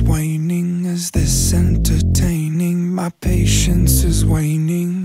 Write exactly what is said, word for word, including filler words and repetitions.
waning? Is this entertaining? My patience is waning.